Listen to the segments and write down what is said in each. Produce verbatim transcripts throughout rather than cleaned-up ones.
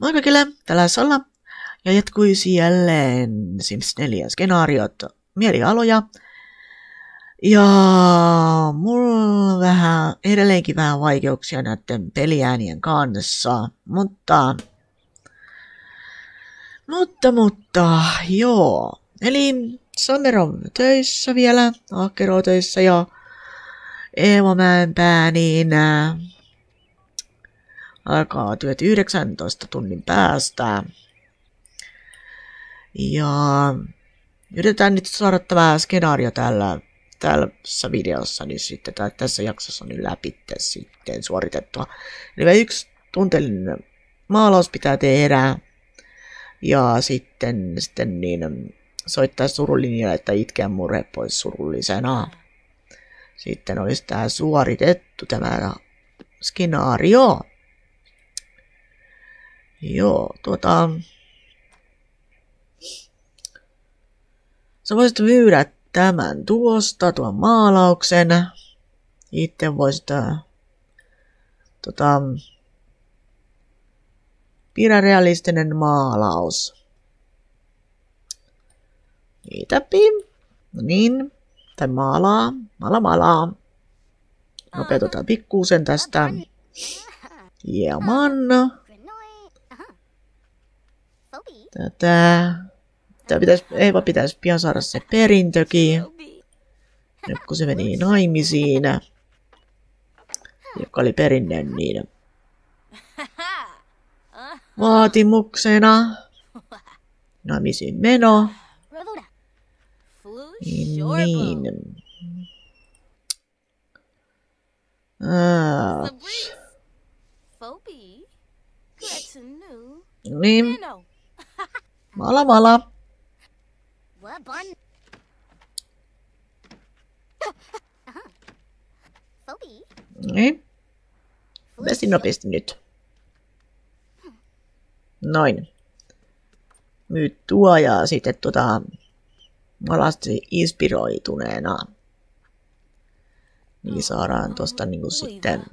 Moi kaikille, täällä Salla. Ja jatkuisi jälleen Sims neljä skenaariot mielialoja. Ja mulla on vähän, edelleenkin vähän vaikeuksia näiden peliäänien kanssa. Mutta, mutta, mutta, joo. Eli Summer on töissä vielä, Ahkero töissä ja Eeva Mäenpää, niin äh, alkaa työt yhdeksäntoista tunnin päästä. Ja yritetään nyt saada tämä skenaario tällä, tässä videossa niin sitten, tai tässä jaksossa niin läpi sitten suoritettua. Eli yksi tunteellinen maalaus pitää tehdä ja sitten, sitten niin, soittaa surulinjalle, että itkeä murhe pois surullisena. Sitten olisi tämä suoritettu tämä skenaario. Joo, tuota... Sä voisit myydä tämän tuosta, tuon maalauksen. Itse voisit... Tota... Pidä realistinen maalaus. Mitäpi? No niin. Tai maalaa. Maala maalaa. Nopeutetaan pikkuusen tästä. Hieman. Tätä. Tätä pitäisi, Eeva pitäisi pian saada se perintökin. Nyt kun se meni naimisiin. Joka oli perinnön niin vaatimuksena. Naimisiin meno. Niin. Ah. Niin. Mala mala. Niin. Nopeasti nopeasti nyt. Noin. Myy tuo ja sitten tuota malasti inspiroituneena. Niin saadaan tosta niinku sitten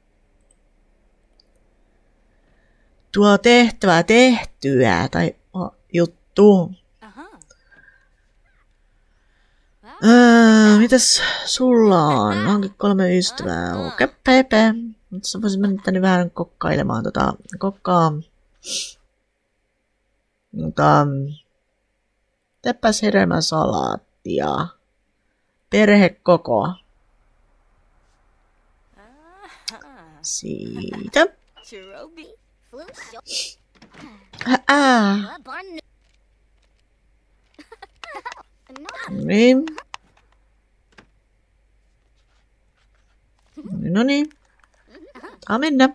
tuo tehtävä tehtyä tai oh, juttu. Öö, mitäs sulla on? Onkin kolme ystävää. Okei, Pepe. Nyt sä voisit mennä tänne vähän kokkailemaan tota kokkaa. Mutta teepäs hedelmäsalaattia. Perhekoko. Siitä. Ää. Niin. No niin. Saa mennä.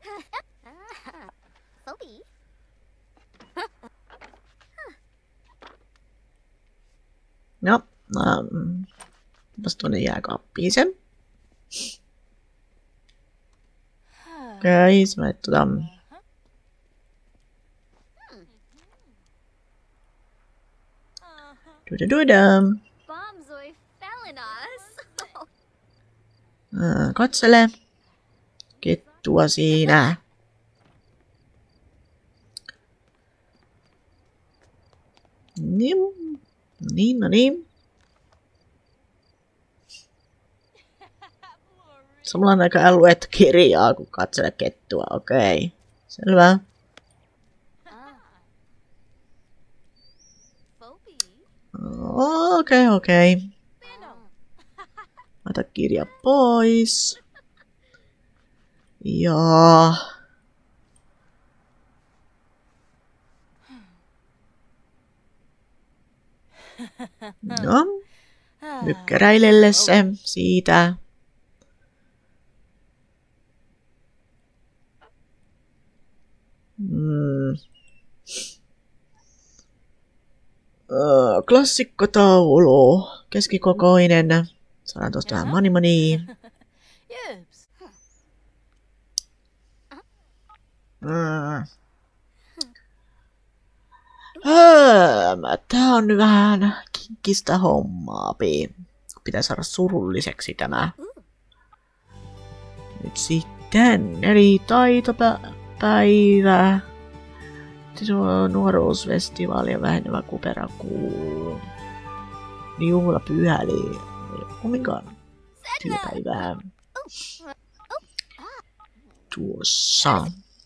No, um, onpas tuonne jääkaappiin sen. Okei, mä et tota... Duda-duda. Katsele. Kettua siinä. Niin, niin, no niin. Samalla on aika luettu kirjaa, kun katsele kettua. Okei, okay. Selvä. Okei, okay, okei. Okay. Ota kirja pois. Ja... No. Mykkäräilelle se siitä. Mm. Uh, klassikkotaulu. Keskikokoinen. Saadaan tuosta vähän money money. Mm. Tää on nyt vähän kinkkistä hommaa. Pitää saada surulliseksi tämä. Nyt sitten. Eli taitopäivä. nuoruusfestivaali ja vähenevä kuperakuu. Juhlapyhä eli kumminkaan työpäivää tuossa.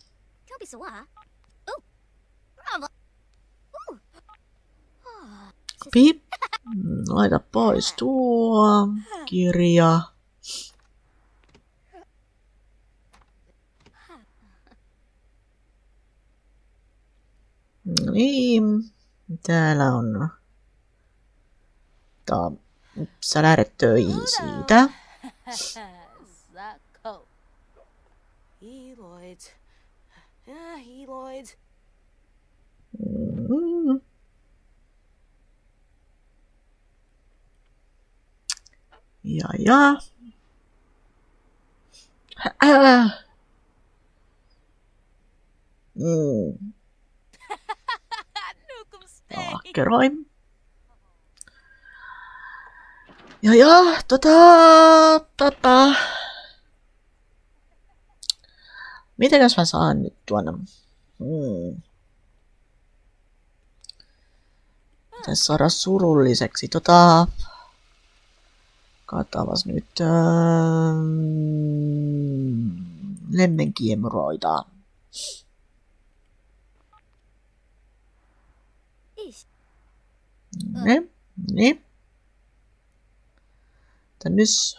Pip, laita pois tuo kirja. No niin, täällä on. Tää, sä lähdet töihin siitä. Mm. Ja ja. Äh. Mm. Ahkeroin. Ja ja, tota, tota. Mitenkäs mä saan nyt tuonne? Hmm. Pitäis saada surulliseksi. Tota. Katavas nyt. Ähm, lemmenkiemuroita. Ne, ne. Tännys.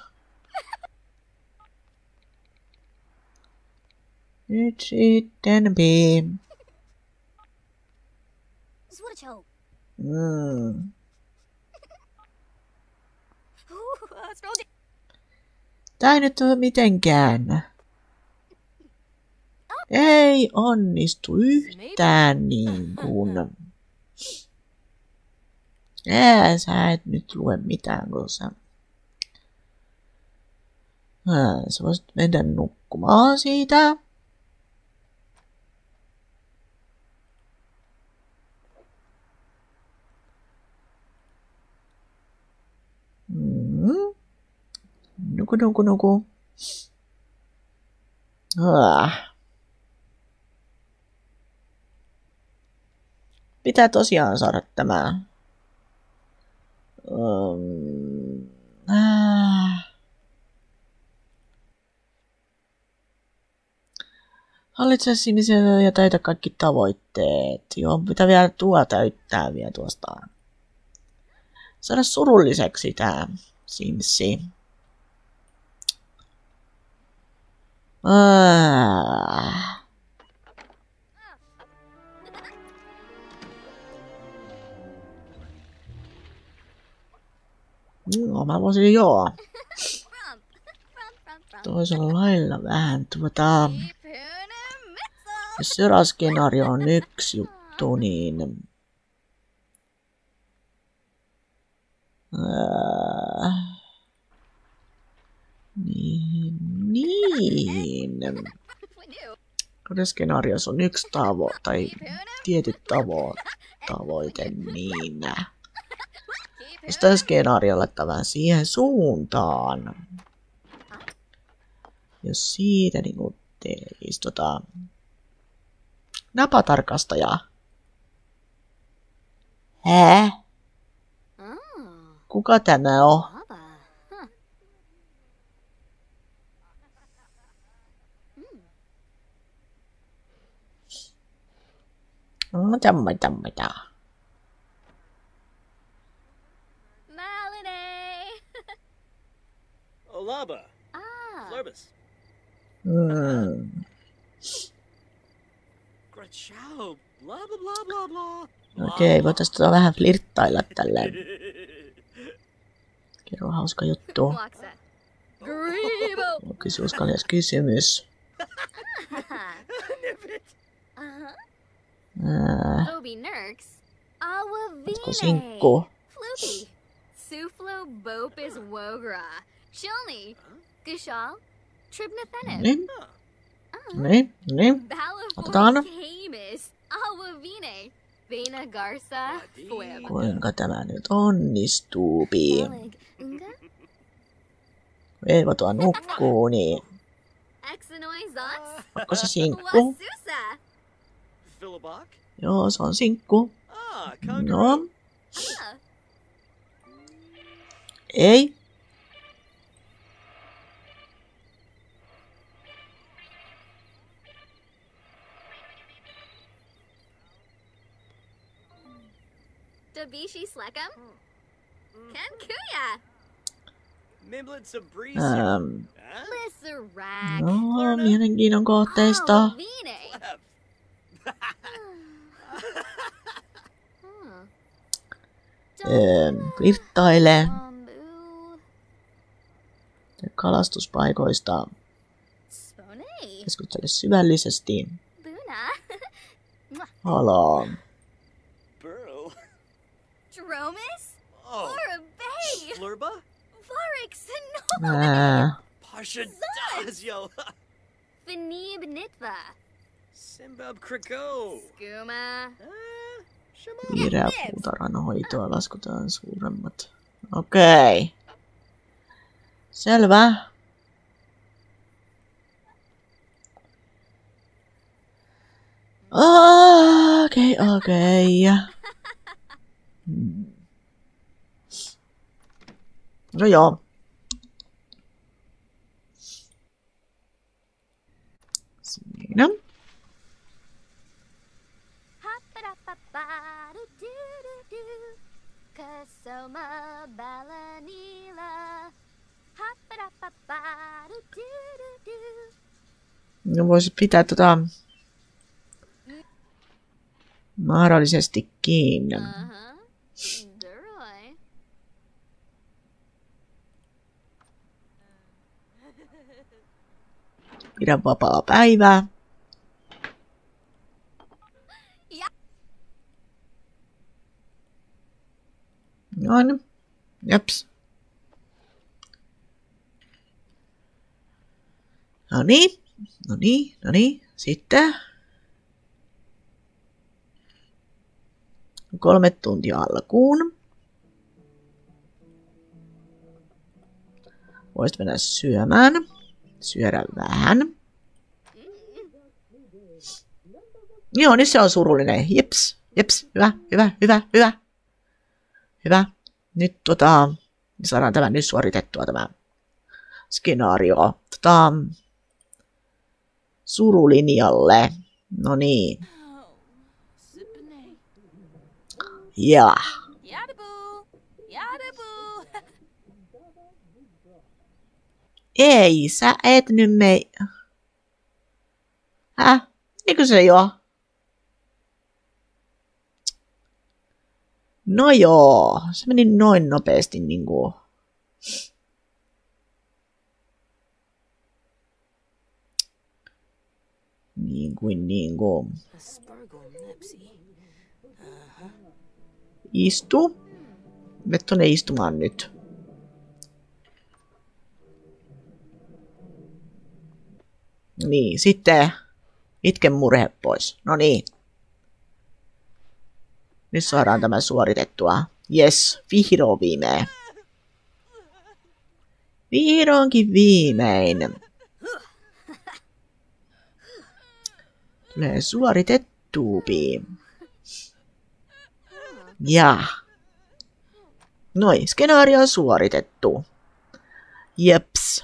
Nyt sitten B. Mm. Tää ei nyt ole mitenkään. Ei onnistu yhtään niin kuin. Ää, sä et nyt lue mitään, kun sä... Ää, sä voisit mennä nukkumaan siitä. Mm. Nuku, nuku, nuku. Ah. Pitää tosiaan saada tämä. Um. Ah. Hallitse sinisellä ja täytä kaikki tavoitteet. Joo, pitää vielä tuo täyttää vielä tuosta. Saada surulliseksi tää Simsi. Ah. No, mä voisin joo. Toisella lailla vähän tuota. Jos seuraava skenaario on yksi juttu, niin... Äh, niin, niin. Kun skenaariossa on yksi tavo, tai tietyt tavo, tavoite, niin... Jos tämä skenaario laittaa vähän siihen suuntaan. Jos siitä niinku teisi tota... Napatarkastaja. Hää? Kuka tämä on? No, tämä, tämä, tämä. Olaba. Ah. Flurbus. Hmm. Blah blah blah blah blah. Okei, voitais tota vähän flirttailla tälleen. Kerro hauska juttu. Kysy uskalias kysymys. Ää, ootko sinkku? Niin, niin, niin. Otetaan. Kuinka tämä nyt onnistuupi? Velvo tuo nukkuu, niin. Onko se sinkku? Philibok? Joo, se on sinkku. Ah, No. kangaroo. Ei. Dabishi Slekam? Ken Kuya! Mimlet Sabrisi. Ähm, Huh? Lissarak! no, mielenkiinnon kohteista. Oh, Vine! Clef. Ähm, flirttaile. Bamboo. Kalastuspaikoista. Spone. Keskustele syvällisesti. Buna. Haloo. Burrow. Dromus? Oh. Laura Bay! Slurba? Varix Ää, Pasha Dazio. Finib Nitva. Simbab Kriko. Skooma. Uh, Shema. Vihreä puutarhan hoitoa laskutaan suuremmat. Okei. Okay. Selvä. Okei, okay, okei. Okay. Hmm. No joo. Siinä. Happadapappa-do-do-do-do. Kasoma Balanila. Happadapappa-do-do-do-do. No voisit pitää tota mahdollisestikin. Uh-huh. Duroi. Pidä vapaa päivää. Ja. On. Japs. No niin. No niin, no niin. Sitten. Kolme tuntia alkuun. Voisit mennä syömään. Syödä vähän. Joo, niin se on surullinen. Jeps, jeps. Hyvä, hyvä, hyvä, hyvä. Hyvä. Nyt tota, saadaan tämä nyt suoritettua tämä skenaario. Tota, surulinjalle. No niin. Ja. Yadabu. Yadabu. Ei, sä et nyt me... Häh? Eikö se jo? No joo, se meni noin nopeasti niinku. Niin kuin niinku. Istu. Mene tonne istumaan nyt. Niin, sitten itken murhe pois. No niin. Nyt saadaan tämä suoritettua. Yes, vihdoin viimein. Vihdoinkin viimein. Tulee suoritettuupi. Ja. Noin, skenaario on suoritettu. Jeps.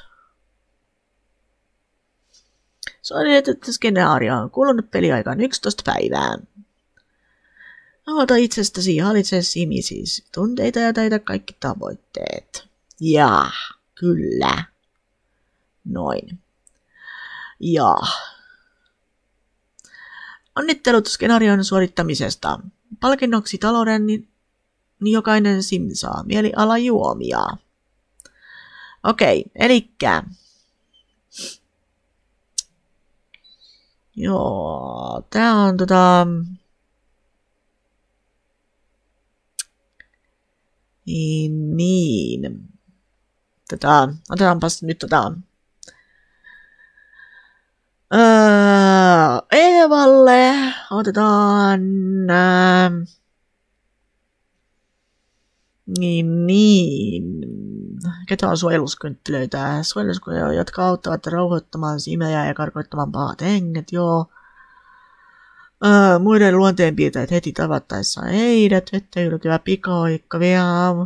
Suoritettu skenaario on kulunut peliaikaan yksitoista päivää. Aloita itsestäsi ja hallitse simisisi tunteita ja täytä kaikki tavoitteet. Ja, kyllä. Noin. Ja. Onnittelut skenaarion suorittamisesta. Palkinnoksi talouden niin jokainen sim saa mielialajuomia. Okei, elikkä. Joo, tää on tota... Niin, niin. Tätä, otetaanpas nyt tota... Öö, Eevalle otetaan... Ää, niin, niin. Ketä on suojeluskynttilöitä? Suojeluskynttilöitä, jotka auttavat rauhoittamaan simejä ja karkoittamaan pahat henget, joo. Öö, Ää, muiden luonteenpiirteet heti tavattaessa heidät, vettä ylkevä pikaoikka, veam.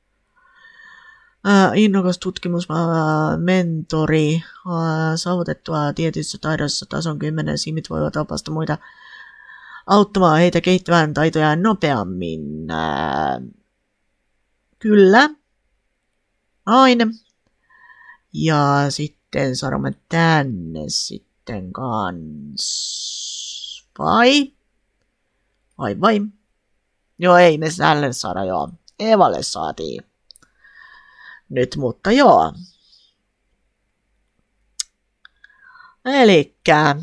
Ää, innokas tutkimusmentori, saavutettua tietyissä taidoissa tason kymmenen simit voivat opastaa muita auttamaan heitä kehittämään taitojaan nopeammin. Ää, kyllä. Aina. Ja sitten sanomme tänne sitten kans. Vai? Vai vai? Joo, ei me tälle saada, joo. Evalle saatiin. Nyt, mutta joo. Elikkä.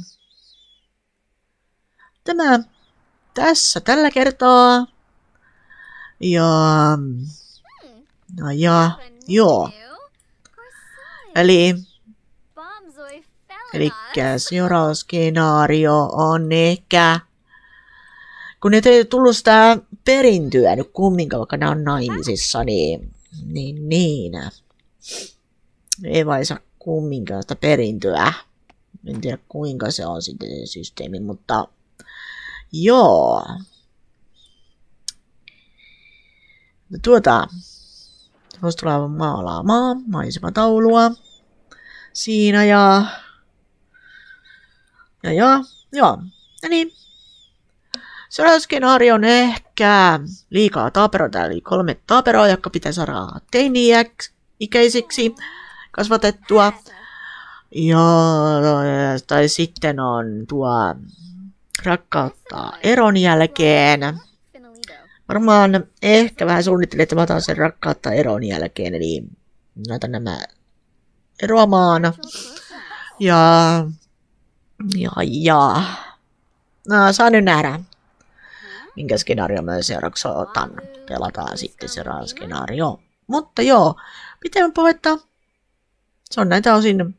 Tämä tässä tällä kertaa. Ja. No ja. Joo. Eli. Elikkä seuraava skenaario on ehkä. Kun et ei tullut sitä perintyä nyt kumminkaan, vaikka nämä on naimisissa, niin. Niin niin. Ei vai saa kumminkaan sitä perintöä. En tiedä kuinka se on sitten se systeemi, mutta joo. Tuota, voisi tulla maalaamaan maisemataulua siinä ja ja ja joo. Ja niin. Seuraava skenaario on ehkä liikaa taaperoita, eli kolme taaperoa, jotka pitää saada teini-ikäisiksi kasvatettua. Ja, tai sitten on tuo rakkautta eron jälkeen. Varmaan ehkä vähän suunnittelin, että mä otan sen rakkautta eron jälkeen, eli näitä nämä eroamaan. Ja, ja, ja. No, saa nyt nähdä, minkä skenaario mä seuraavaksi otan. Pelataan sitten seuraava skenaario. Mutta joo, pitää puhetta. Se on näitä osin.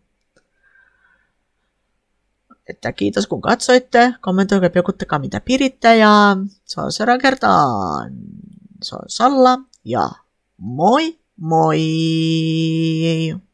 Että kiitos kun katsoitte. Kommentoikaa, peukuttakaa mitä piditte. Ja se on seuraavan kertaan. Se on Salla. Ja moi moi!